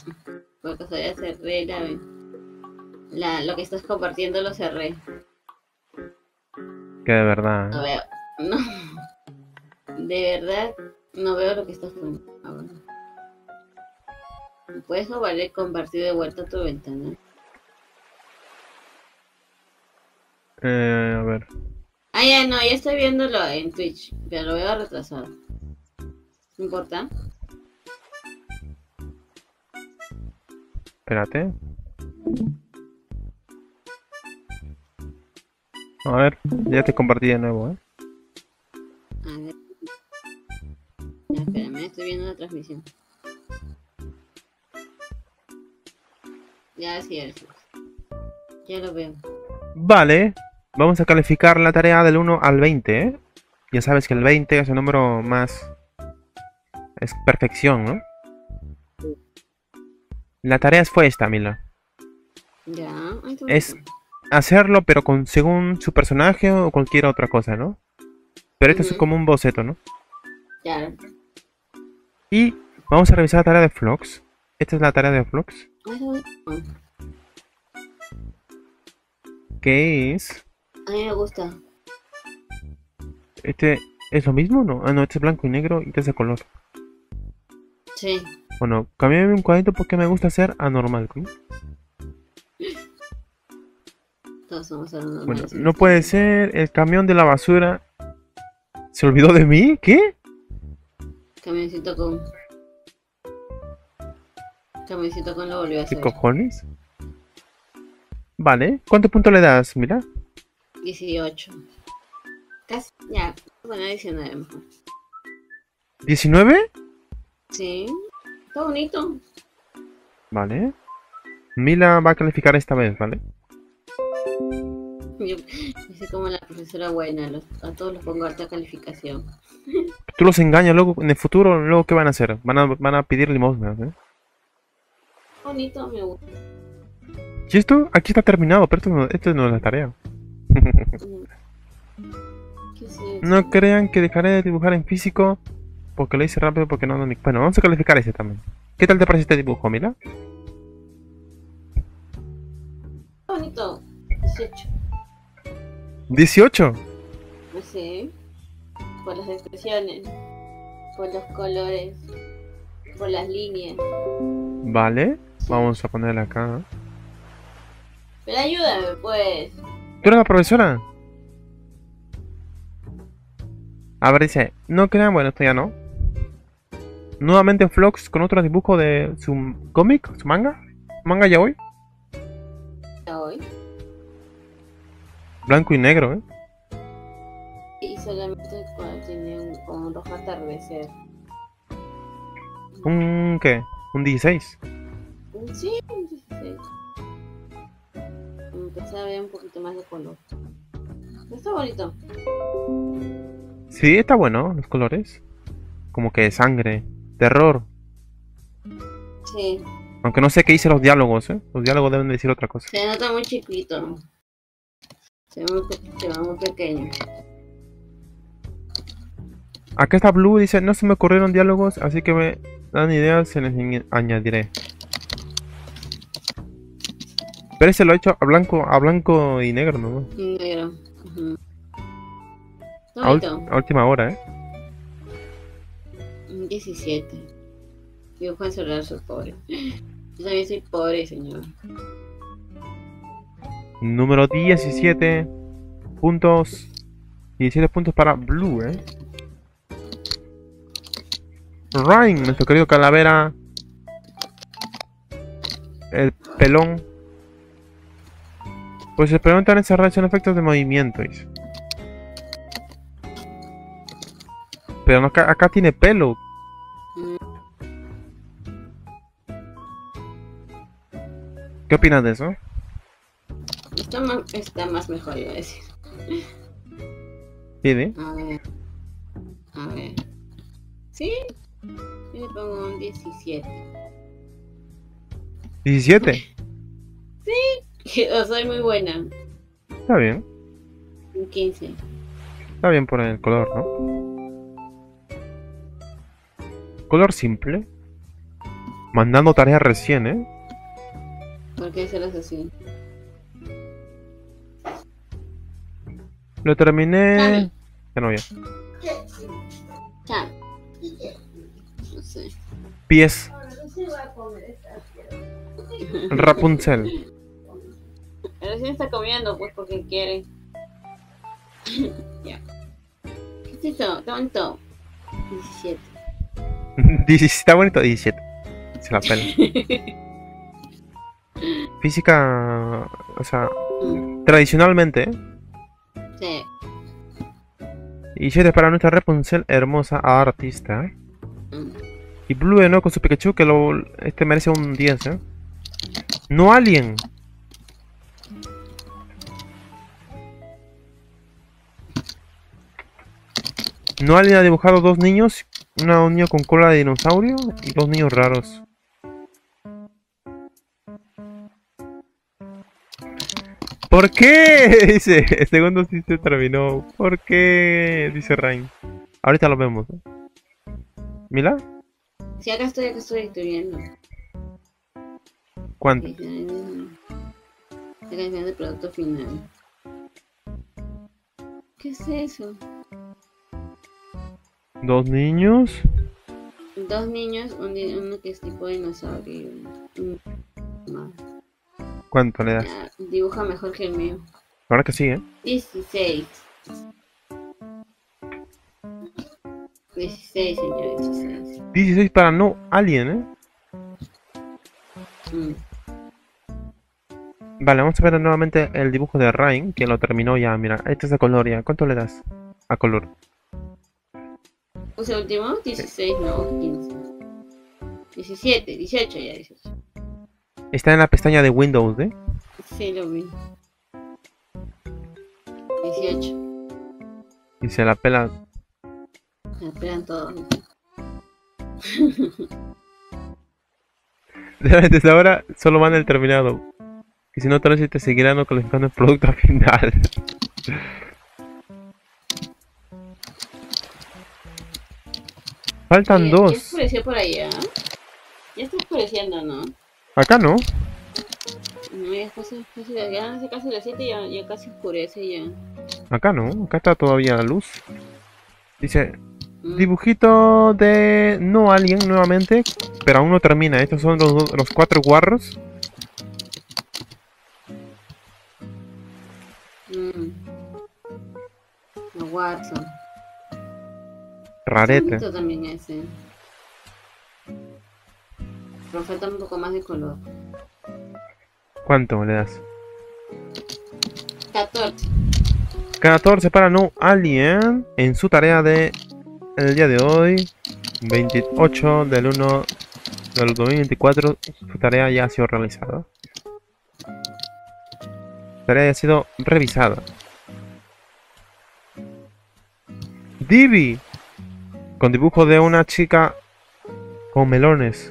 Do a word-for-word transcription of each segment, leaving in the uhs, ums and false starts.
Por casualidad cerré la, la, lo que estás compartiendo lo cerré. Que de verdad, No ¿eh? veo. No. De verdad, no veo lo que estás poniendo. A ver. ¿Puedes o vale compartir de vuelta tu ventana? Eh, a ver, Ah, ya no, ya estoy viéndolo en Twitch, pero lo veo retrasado. ¿No importa? espérate. A ver, ya te compartí de nuevo, ¿eh? A ver, ya, espérame, estoy viendo la transmisión. Ya, sí, ya, sí. Ya lo veo. Vale, vamos a calificar la tarea del uno al veinte, ¿eh? Ya sabes que el veinte es el número más... es perfección, ¿no? La tarea fue esta, Mila. Ya, ay, qué bonito. Es hacerlo, pero con según su personaje o cualquier otra cosa, ¿no? Pero esto es Ujú, como un boceto, ¿no? ya. Y vamos a revisar la tarea de Flux. Esta es la tarea de Flux, Ay, qué bonito. que es... A mí me gusta. Este es lo mismo, ¿no? Ah, no, este es blanco y negro y este es de color. Sí, Bueno, cambié un cuadrito porque me gusta ser anormal, ¿no? todos somos Bueno, anormales en no esta puede vida. ser, el camión de la basura se olvidó de mí, ¿qué? Camioncito con. Camioncito con lo volvió a ¿Qué hacer. cojones? Vale, ¿cuántos puntos le das? Mira, Dieciocho. Casi. Ya, bueno, diecinueve mejor. ¿diecinueve? Sí, está bonito. Vale. Mila va a calificar esta vez, ¿vale? Yo hice como la profesora buena, los, a todos los pongo alta calificación. Tú los engañas luego, en el futuro, luego ¿qué van a hacer? Van a, van a pedir limosnas, ¿eh? Bonito, me gusta. Y esto, aquí está terminado, pero esto no, esto no es la tarea. ¿Qué es eso? No crean que dejaré de dibujar en físico porque lo hice rápido porque no ando ni... Bueno, vamos a calificar ese también. ¿Qué tal te parece este dibujo, Mila? Bonito. Dieciocho. ¿dieciocho? No sé, por las expresiones, por los colores, por las líneas. Vale, Sí. vamos a ponerle acá. Pero ayúdame, pues. ¿Tú eres la profesora? A ver, dice, no crean, bueno, esto ya no. Nuevamente Vlogs con otro dibujo de su cómic, su manga. Manga ya hoy. Ya hoy. Blanco y negro, ¿eh? Y solamente cuando tiene un, como un rojo atardecer. ¿Un qué? ¿Un dieciséis? Sí, un dieciséis. Empecé a ver un poquito más de color. Está bonito. Sí, está bueno, los colores. Como que sangre, terror. Sí, Aunque no sé qué dice los diálogos, ¿eh? Los diálogos deben decir otra cosa. se nota muy chiquito. Se ve muy, pe- se ve muy pequeño. Acá está Blue, dice, no se me ocurrieron diálogos, así que me dan ideas, se les añadiré. Pero ese lo he hecho a blanco, a blanco y negro, ¿no? Negro. Ujú. Está A, ul- bonito. a última hora, ¿eh? Un diecisiete. Dibujo en celular, soy pobre. Yo también soy pobre, señor. Número diecisiete puntos. diecisiete puntos para Blue, ¿eh? Ryan, nuestro querido calavera. El pelón. Pues se preguntan esa reacción efectos de movimiento, dice. Pero no, acá, acá tiene pelo. Mm, ¿Qué opinas de eso? Está más, está más mejor, iba a decir. ¿Tiene? A ver, a ver. Sí, yo le pongo un diecisiete. diecisiete. Yo soy muy buena. Está bien. Un quince. Está bien por el color, ¿no? Color simple. Mandando tareas recién, ¿eh? ¿Por qué serás así? Lo terminé... Cami. Ya no, ya. Chan. No sé. Pies. Rapunzel. Recién está comiendo, pues, porque quiere. Ya. ¿Qué es eso? Está bonito. diecisiete. diecisiete, está bonito, diecisiete. Se la pela. Física... O sea... Mm, Tradicionalmente, ¿eh? sí. diecisiete para nuestra Rapunzel, hermosa artista. Mm. Y Blue de nuevo con su Pikachu, que lo, este merece un diez, ¿eh? No Alien. No Alien ha dibujado dos niños, una niño con cola de dinosaurio y dos niños raros. ¿Por qué? Dice, el segundo sí se terminó. ¿Por qué? Dice Rain. Ahorita lo vemos, ¿eh? ¿Mila? Sí, acá estoy, acá estoy, estoy viendo. ¿Cuánto? Acá viene el producto final. ¿Qué es eso? ¿Dos niños? Dos niños, un di- uno que es tipo dinosaurio y un- un más. ¿Cuánto le das? Ya, dibuja mejor que el mío. Ahora que sí, ¿eh? dieciséis. dieciséis, señor, dieciséis. dieciséis para No Alien, ¿eh? Mm. Vale, vamos a ver nuevamente el dibujo de Rain, que lo terminó ya. Mira, este es de color ya. ¿Cuánto le das a color? ¿Puse último? dieciséis, no, quince. diecisiete, dieciocho ya, dieciocho. Está en la pestaña de Windows, ¿eh? Sí, lo vi. dieciocho. Y se la pela. Me esperan todos. Desde ahora solo van el terminado. Y si no, tal vez te seguirán no calificando el producto final. Faltan Oye, ya dos. oscureció por allá. Ya está oscureciendo, ¿no? Acá no. No, ya es casi, casi, ya hace casi las siete y ya, ya casi oscurece ya. Acá no. Acá está todavía la luz. Dice, Mm. dibujito de No Alien nuevamente. Pero aún no termina. Estos son los, do- los cuatro guarros. Mm. Los Watson. Rarete. Bonito también ese. Pero falta un poco más de color. ¿Cuánto le das? catorce. catorce para No Alien. En su tarea de el día de hoy. veintiocho del uno del dos mil veinticuatro. Su tarea ya ha sido realizada. La tarea ya ha sido revisada. Divi. Con dibujo de una chica con melones.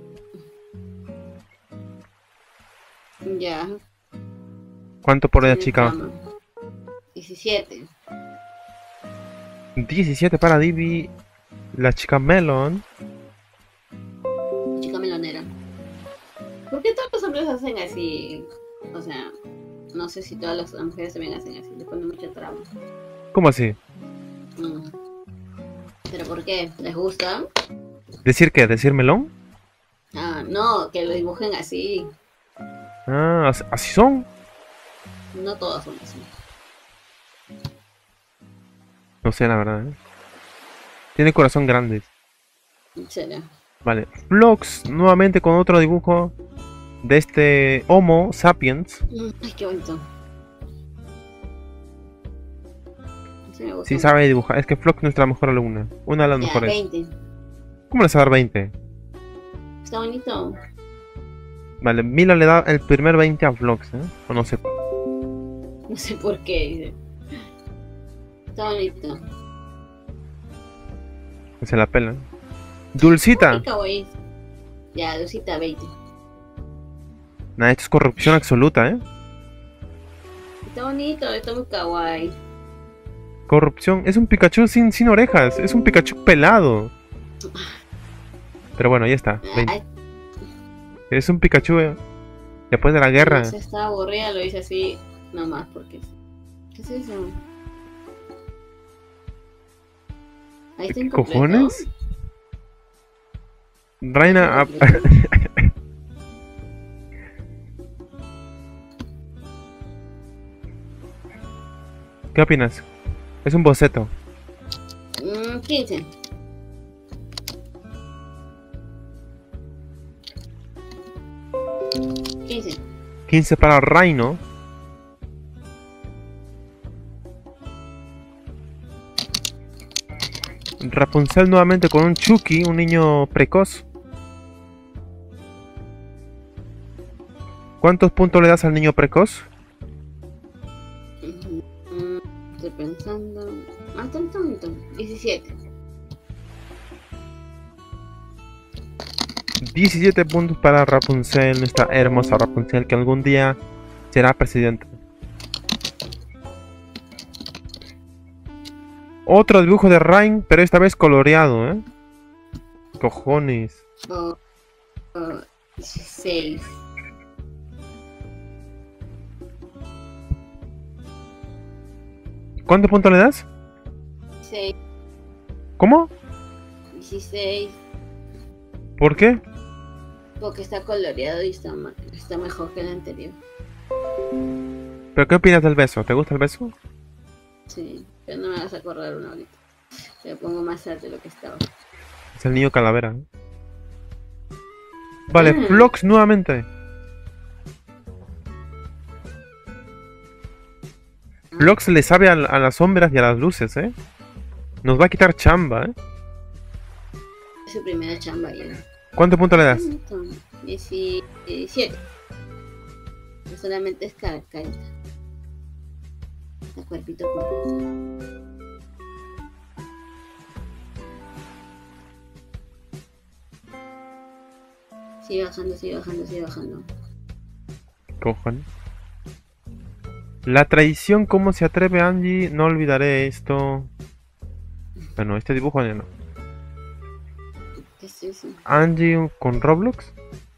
Ya. ¿Cuánto por la tiene chica? fama. diecisiete. diecisiete para Divi. La chica melon. Chica melonera. ¿Por qué todos los hombres hacen así? O sea, no sé si todas las mujeres también hacen así. Les ponen mucha trama. ¿Cómo así? Mm. ¿Pero por qué? ¿Les gusta? ¿Decir qué? ¿Decir melón? Ah, no, que lo dibujen así. Ah, ¿as- ¿así son? No todos son así. No sé, la verdad. ¿eh? Tiene corazón grande. En serio. Vale. Vlogs, nuevamente con otro dibujo de este Homo sapiens. Mm, Ay, qué bonito. Sí, me gusta. Sí sabe dibujar. Es que Vlogs es nuestra mejor alumna. Una de las Ya, mejores. veinte. ¿Cómo les va a dar veinte? Está bonito. Vale, Mila le da el primer veinte a Vlogs, ¿eh? O no sé. No sé por qué. Dice. Está bonito. Se la pelan. Dulcita. Qué kawaii. Ya, Dulcita, veinte. Nah, esto es corrupción absoluta, ¿eh? Está bonito, está muy kawaii. Corrupción. Es un Pikachu sin, sin orejas. Es un Pikachu pelado. Pero bueno, ya está. veinte. Ay, Es un Pikachu, eh. Después de la guerra. Se estaba aburrida, lo hice así nomás porque... ¿Qué es eso? Ahí está ¿Qué incompleto. cojones? Reina... ¿Qué opinas? Es un boceto. Mm, quince. quince. quince para Rhino. Rapunzel nuevamente con un Chucky, un niño precoz. ¿Cuántos puntos le das al niño precoz? Mm, estoy pensando... Ah, tanto, tanto. diecisiete. diecisiete puntos para Rapunzel, nuestra hermosa Rapunzel, que algún día será presidenta. Otro dibujo de Rain, pero esta vez coloreado, ¿eh? Cojones. Oh, oh, dieciséis. ¿Cuántos puntos le das? dieciséis. ¿Cómo? dieciséis. ¿Por qué? Porque está coloreado y está, ma- está mejor que el anterior. ¿Pero qué opinas del beso? ¿Te gusta el beso? Sí, pero no me vas a acordar una ahorita. Te lo pongo más alto de lo que estaba. Es el niño calavera, ¿eh? Vale, Mm. Vlogs nuevamente. Vlogs le sabe a, a las sombras y a las luces, ¿eh? Nos va a quitar chamba, ¿eh? Es su primera chamba ya. ¿Cuántos puntos le das? diecisiete. No solamente es cara, carita. Está cuerpito completo. Sigue bajando, sigue bajando, sigue bajando. Cojones. La traición, ¿cómo se atreve Angie? No olvidaré esto. Bueno, este dibujo ya no. ¿Qué es eso? Angie con Roblox.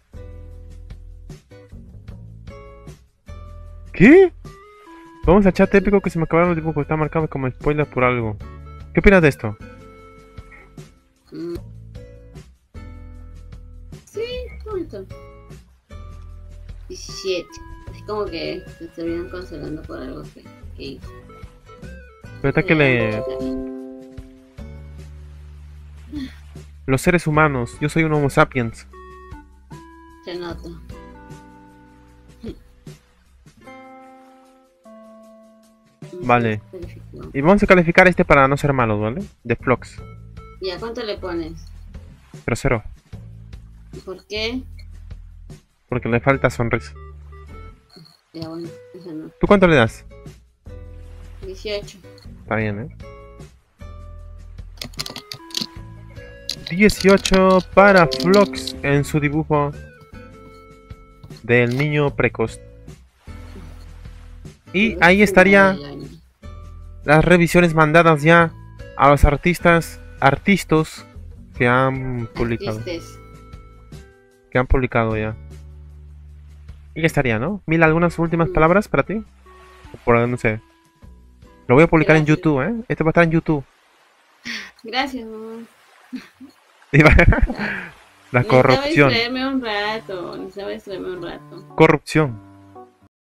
¿Qué? Vamos al chat épico que se me acabaron los dibujos. Está marcado como spoiler por algo. ¿Qué opinas de esto? Mm. Sí, bonito. diecisiete. Es como que se estuvieran consolando por algo que, que hizo. Pero está que le... Los seres humanos. Yo soy un Homo sapiens. Se nota. Vale. Y vamos a calificar este para no ser malos, ¿vale? De Vlogs. Ya, ¿cuánto le pones? Pero cero. ¿Por qué? Porque le falta sonrisa. Ya, bueno, eso no. ¿Tú cuánto le das? dieciocho. Está bien, ¿eh? dieciocho para Vlogs en su dibujo del niño precoz. Y ahí estaría las revisiones mandadas ya a los artistas, artistas que han publicado. Artistas. Que han publicado ya. Y ya estaría, ¿no? Mil, ¿algunas últimas palabras para ti? Por no sé. Lo voy a publicar en Gracias. YouTube, ¿eh? Este va a estar en YouTube. Gracias, mamá. La corrupción. Necesitaba distraerme un rato. Necesitaba distraerme un rato. Corrupción.